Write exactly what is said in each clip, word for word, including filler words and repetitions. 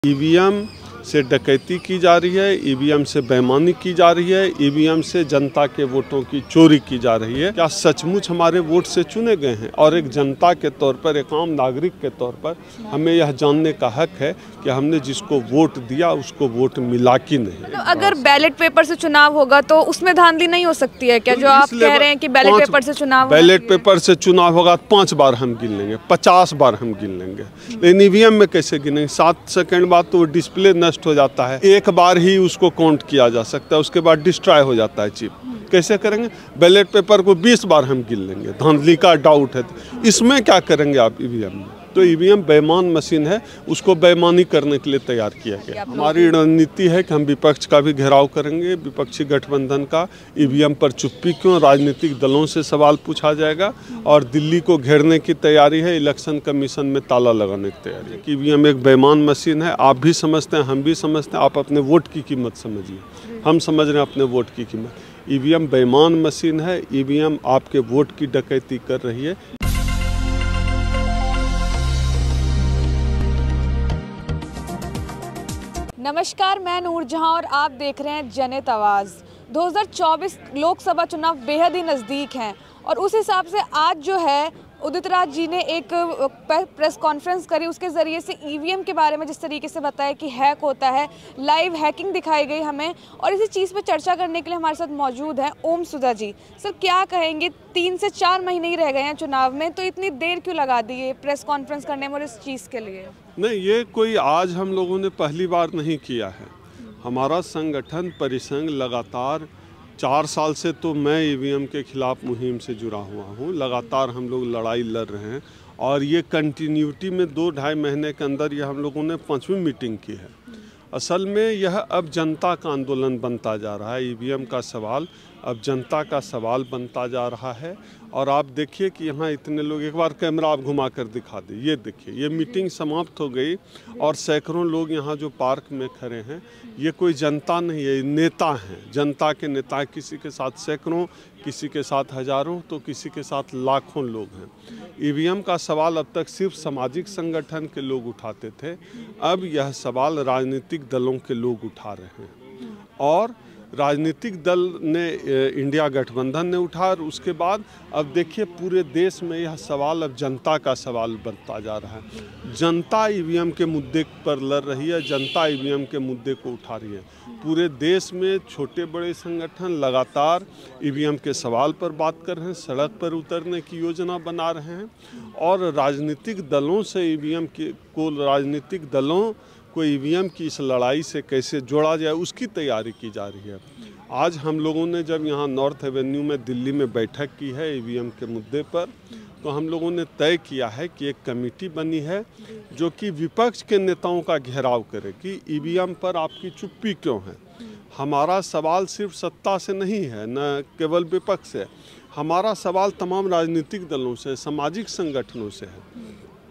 EVM से डकैती की जा रही है, ईवीएम से बेईमानी की जा रही है, ईवीएम से जनता के वोटों की चोरी की जा रही है। क्या सचमुच हमारे वोट से चुने गए हैं? और एक जनता के तौर पर, एक आम नागरिक के तौर पर हमें यह जानने का हक है कि हमने जिसको वोट दिया उसको वोट मिला कि नहीं। मतलब अगर बैलेट पेपर से चुनाव होगा तो उसमें धांधली नहीं हो सकती है क्या? जो आप कह रहे हैं कि बैलेट पेपर से चुनाव बैलेट पेपर से चुनाव होगा पाँच बार हम गिन लेंगे, पचास बार हम गिन लेंगे, लेकिन ईवीएम में कैसे गिनेंगे? सात सेकंड बाद तो डिस्प्ले नष्ट हो जाता है, एक बार ही उसको काउंट किया जा सकता है, उसके बाद डिस्ट्रॉय हो जाता है चिप। कैसे करेंगे? बैलेट पेपर को बीस बार हम गिन लेंगे, धांधली का डाउट है, इसमें क्या करेंगे आप ईवीएम में? तो ईवीएम बेईमान मशीन है, उसको बेईमानी करने के लिए तैयार किया गया। हमारी रणनीति है कि हम विपक्ष का भी घेराव करेंगे, विपक्षी गठबंधन का। ईवीएम पर चुप्पी क्यों? राजनीतिक दलों से सवाल पूछा जाएगा और दिल्ली को घेरने की तैयारी है, इलेक्शन कमीशन में ताला लगाने की तैयारी है। ईवीएम एक बेईमान मशीन है, आप भी समझते हैं, हम भी समझते हैं। आप अपने वोट की कीमत समझिए, हम समझ रहे हैं अपने वोट की कीमत। ईवीएम बेईमान मशीन है, ईवीएम आपके वोट की डकैती कर रही है। नमस्कार, मैं नूरजहां और आप देख रहे हैं जनहित आवाज़। दो हज़ार चौबीस लोकसभा चुनाव बेहद ही नज़दीक हैं और उस हिसाब से आज जो है उदित राज जी ने एक प्रेस कॉन्फ्रेंस करी, उसके ज़रिए से ईवीएम के बारे में जिस तरीके से बताया कि हैक होता है, लाइव हैकिंग दिखाई गई हमें। और इसी चीज़ पर चर्चा करने के लिए हमारे साथ मौजूद हैं ओम सुधा जी। सर, क्या कहेंगे, तीन से चार महीने ही रह गए हैं चुनाव में, तो इतनी देर क्यों लगा दी है प्रेस कॉन्फ्रेंस करने में और इस चीज़ के लिए? नहीं, ये कोई आज हम लोगों ने पहली बार नहीं किया है। हमारा संगठन परिसंघ लगातार चार साल से, तो मैं ईवीएम के खिलाफ मुहिम से जुड़ा हुआ हूँ। लगातार हम लोग लड़ाई लड़ रहे हैं और ये कंटिन्यूटी में दो ढाई महीने के अंदर ये हम लोगों ने पांचवी मीटिंग की है। असल में यह अब जनता का आंदोलन बनता जा रहा है। ईवीएम का सवाल अब जनता का सवाल बनता जा रहा है। और आप देखिए कि यहाँ इतने लोग, एक बार कैमरा आप घुमा कर दिखा दें, ये देखिए, ये मीटिंग समाप्त हो गई और सैकड़ों लोग यहाँ जो पार्क में खड़े हैं, ये कोई जनता नहीं है, नेता हैं, जनता के नेता। किसी के साथ सैकड़ों, किसी के साथ हजारों, तो किसी के साथ लाखों लोग हैं। ईवीएम का सवाल अब तक सिर्फ सामाजिक संगठन के लोग उठाते थे, अब यह सवाल राजनीतिक दलों के लोग उठा रहे हैं और राजनीतिक दल ने, इंडिया गठबंधन ने उठा। और उसके बाद अब देखिए पूरे देश में यह सवाल अब जनता का सवाल बनता जा रहा है। जनता ईवीएम के मुद्दे पर लड़ रही है, जनता ईवीएम के मुद्दे को उठा रही है। पूरे देश में छोटे बड़े संगठन लगातार ईवीएम के सवाल पर बात कर रहे हैं, सड़क पर उतरने की योजना बना रहे हैं और राजनीतिक दलों से ईवीएम के को राजनीतिक दलों को ईवीएम की इस लड़ाई से कैसे जोड़ा जाए, उसकी तैयारी की जा रही है। आज हम लोगों ने जब यहाँ नॉर्थ एवेन्यू में दिल्ली में बैठक की है ईवीएम के मुद्दे पर, तो हम लोगों ने तय किया है कि एक कमेटी बनी है जो कि विपक्ष के नेताओं का घेराव करे कि ईवीएम पर आपकी चुप्पी क्यों है। हमारा सवाल सिर्फ सत्ता से नहीं है, न केवल विपक्ष से, हमारा सवाल तमाम राजनीतिक दलों से, सामाजिक संगठनों से है।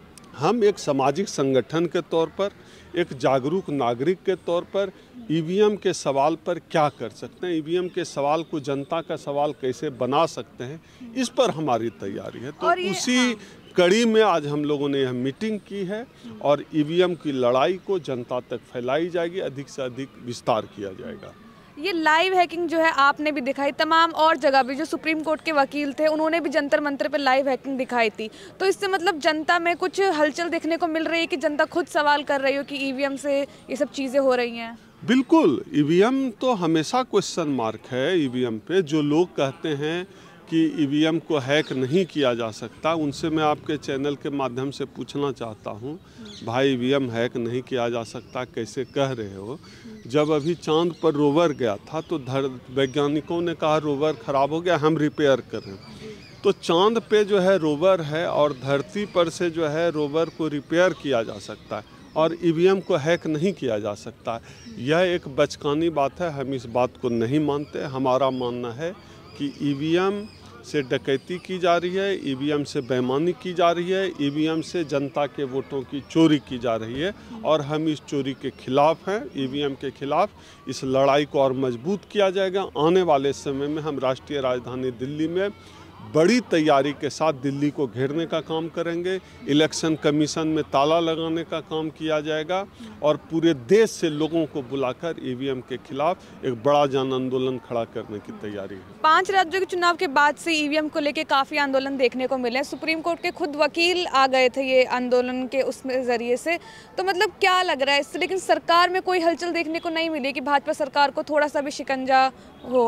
हम एक सामाजिक संगठन के तौर पर, एक जागरूक नागरिक के तौर पर ईवीएम के सवाल पर क्या कर सकते हैं, ईवीएम के सवाल को जनता का सवाल कैसे बना सकते हैं, इस पर हमारी तैयारी है। तो उसी हाँ। कड़ी में आज हम लोगों ने यह मीटिंग की है और ईवीएम की लड़ाई को जनता तक फैलाई जाएगी, अधिक से अधिक विस्तार किया जाएगा। ये लाइव हैकिंग जो है आपने भी दिखाई, तमाम और जगह भी जो सुप्रीम कोर्ट के वकील थे उन्होंने भी जंतर मंतर पे लाइव हैकिंग दिखाई थी। तो इससे मतलब जनता में कुछ हलचल देखने को मिल रही है कि जनता खुद सवाल कर रही हो कि ईवीएम से ये सब चीज़ें हो रही हैं? बिल्कुल, ईवीएम तो हमेशा क्वेश्चन मार्क है। ईवीएम पे जो लोग कहते हैं कि ईवीएम को हैक नहीं किया जा सकता, उनसे मैं आपके चैनल के माध्यम से पूछना चाहता हूं, भाई ईवीएम हैक नहीं किया जा सकता कैसे कह रहे हो? जब अभी चांद पर रोवर गया था तो वैज्ञानिकों ने कहा रोवर ख़राब हो गया, हम रिपेयर कर रहे हैं। तो चांद पे जो है रोवर है और धरती पर से जो है रोवर को रिपेयर किया जा सकता है और ईवीएम को हैक नहीं किया जा सकता। यह एक बचकानी बात है, हम इस बात को नहीं मानते। हमारा मानना है कि ईवीएम से डकैती की जा रही है, ईवीएम से बेईमानी की जा रही है, ईवीएम से जनता के वोटों की चोरी की जा रही है और हम इस चोरी के खिलाफ हैं। ईवीएम के खिलाफ इस लड़ाई को और मजबूत किया जाएगा। आने वाले समय में हम राष्ट्रीय राजधानी दिल्ली में बड़ी तैयारी के साथ दिल्ली को घेरने का काम करेंगे। इलेक्शन कमीशन में ताला लगाने का काम किया जाएगा और पूरे देश से लोगों को बुलाकर ईवीएम के खिलाफ एक बड़ा जन आंदोलन खड़ा करने की तैयारी है। पांच राज्यों के चुनाव के बाद से ईवीएम को लेकर काफ़ी आंदोलन देखने को मिले। सुप्रीम कोर्ट के खुद वकील आ गए थे ये आंदोलन के उसमें ज़रिए से। तो मतलब क्या लग रहा है इससे, लेकिन सरकार में कोई हलचल देखने को नहीं मिली कि भाजपा सरकार को थोड़ा सा भी शिकंजा हो?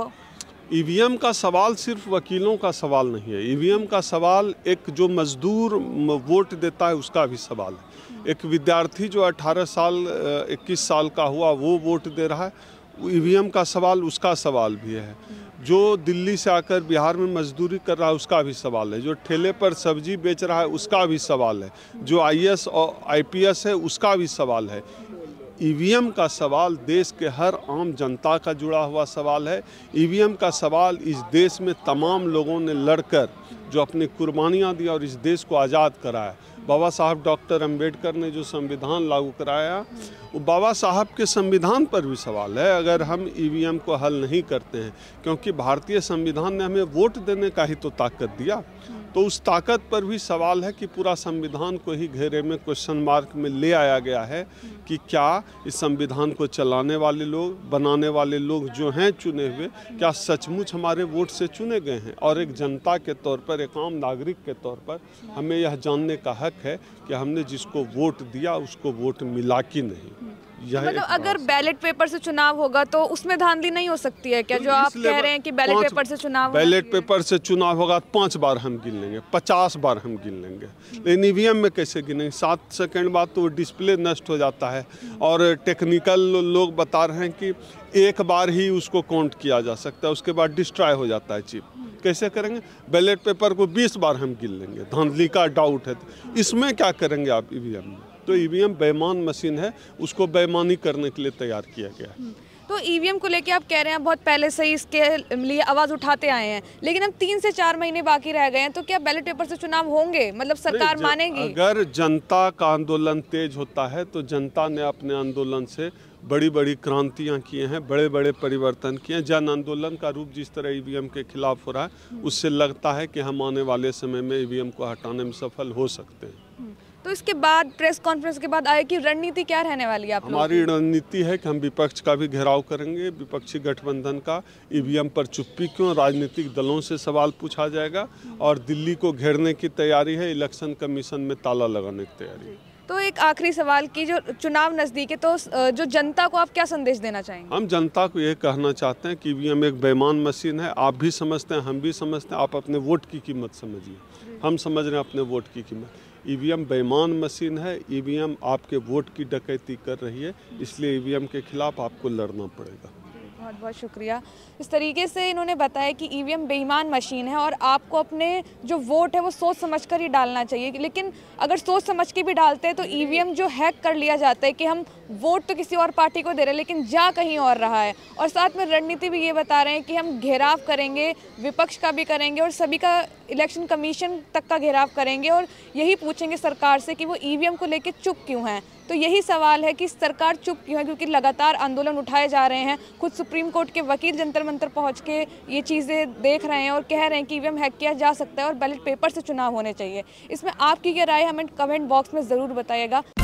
ईवीएम का सवाल सिर्फ वकीलों का सवाल नहीं है। ईवीएम का सवाल एक जो मजदूर वोट देता है उसका भी सवाल है। एक विद्यार्थी जो अठारह साल इक्कीस साल का हुआ वो वोट दे रहा है, ईवीएम का सवाल उसका सवाल भी है। जो दिल्ली से आकर बिहार में मजदूरी कर रहा है उसका भी सवाल है। जो ठेले पर सब्जी बेच रहा है उसका भी सवाल है। जो आईएएस और आईपीएस है उसका भी सवाल है। ईवीएम का सवाल देश के हर आम जनता का जुड़ा हुआ सवाल है। ईवीएम का सवाल इस देश में तमाम लोगों ने लड़कर जो अपनी कुर्बानियाँ दी और इस देश को आज़ाद कराया। बाबा साहब डॉक्टर अंबेडकर ने जो संविधान लागू कराया वो बाबा साहब के संविधान पर भी सवाल है अगर हम ईवीएम को हल नहीं करते हैं, क्योंकि भारतीय संविधान ने हमें वोट देने का ही तो ताकत दिया। तो उस ताकत पर भी सवाल है कि पूरा संविधान को ही घेरे में क्वेश्चन मार्क में ले आया गया है कि क्या इस संविधान को चलाने वाले लोग, बनाने वाले लोग जो हैं चुने हुए, क्या सचमुच हमारे वोट से चुने गए हैं। और एक जनता के तौर पर, एक आम नागरिक के तौर पर हमें यह जानने का हक है कि हमने जिसको वोट दिया उसको वोट मिला कि नहीं। मतलब अगर बैलेट पेपर से चुनाव होगा तो उसमें धांधली नहीं हो सकती है क्या? तो जो आप कह रहे हैं कि बैलेट पेपर से चुनाव बैलेट पेपर से चुनाव होगा पांच बार हम गिन लेंगे, पचास बार हम गिन लेंगे, लेकिन ईवीएम में कैसे गिनेंगे? सात सेकंड बाद तो डिस्प्ले नष्ट हो जाता है और टेक्निकल लोग बता रहे हैं कि एक बार ही उसको काउंट किया जा सकता है, उसके बाद डिस्ट्रॉय हो जाता है चिप। कैसे करेंगे? बैलेट पेपर को बीस बार हम गिन लेंगे, धांधली का डाउट है। इसमें क्या करेंगे आप ईवीएम में? तो ईवीएम बेईमान मशीन है, उसको बेईमानी करने के लिए तैयार किया गया है। तो ईवीएम को लेके आप कह रहे हैं बहुत पहले से ही इसके लिए आवाज़ उठाते आए हैं, लेकिन अब तीन से चार महीने बाकी रह गए हैं, तो क्या बैलेट पेपर से चुनाव होंगे? मतलब सरकार मानेगी? अगर जनता का आंदोलन तेज होता है तो जनता ने अपने आंदोलन से बड़ी बड़ी क्रांतियां किए हैं, बड़े बड़े परिवर्तन किए हैं। जन आंदोलन का रूप जिस तरह ईवीएम के खिलाफ हो रहा है उससे लगता है कि हम आने वाले समय में ईवीएम को हटाने में सफल हो सकते हैं। तो इसके बाद प्रेस कॉन्फ्रेंस के बाद आए कि रणनीति क्या रहने वाली है आप लोगों की? हमारी रणनीति है कि हम विपक्ष का भी घेराव करेंगे, विपक्षी गठबंधन का। ईवीएम पर चुप्पी क्यों? राजनीतिक दलों से सवाल पूछा जाएगा और दिल्ली को घेरने की तैयारी है, इलेक्शन कमीशन में ताला लगाने की तैयारी है। तो एक आखिरी सवाल की, जो चुनाव नज़दीक है तो जो जनता को आप क्या संदेश देना चाहेंगे? हम जनता को ये कहना चाहते हैं कि ईवीएम एक बेईमान मशीन है। आप भी समझते हैं, हम भी समझते हैं। आप अपने वोट की कीमत समझिए, हम समझ रहे हैं अपने वोट की कीमत। ईवीएम बेईमान मशीन है, ईवीएम आपके वोट की डकैती कर रही है, इसलिए ईवीएम के खिलाफ आपको लड़ना पड़ेगा। बहुत बहुत शुक्रिया। इस तरीके से इन्होंने बताया कि ईवीएम बेईमान मशीन है और आपको अपने जो वोट है वो सोच समझकर ही डालना चाहिए, लेकिन अगर सोच समझ के भी डालते हैं तो ईवीएम जो हैक कर लिया जाता है कि हम वोट तो किसी और पार्टी को दे रहे हैं लेकिन जा कहीं और रहा है। और साथ में रणनीति भी ये बता रहे हैं कि हम घेराव करेंगे, विपक्ष का भी करेंगे और सभी का, इलेक्शन कमीशन तक का घेराव करेंगे और यही पूछेंगे सरकार से कि वो ईवीएम को लेकर चुप क्यों हैं। तो यही सवाल है कि सरकार चुप क्यों है, क्योंकि लगातार आंदोलन उठाए जा रहे हैं। खुद सुप्रीम कोर्ट के वकील जंतर मंतर पहुंच के ये चीज़ें देख रहे हैं और कह रहे हैं कि ईवीएम हैक किया जा सकता है और बैलेट पेपर से चुनाव होने चाहिए। इसमें आपकी क्या राय है, हमें कमेंट बॉक्स में ज़रूर बताइएगा।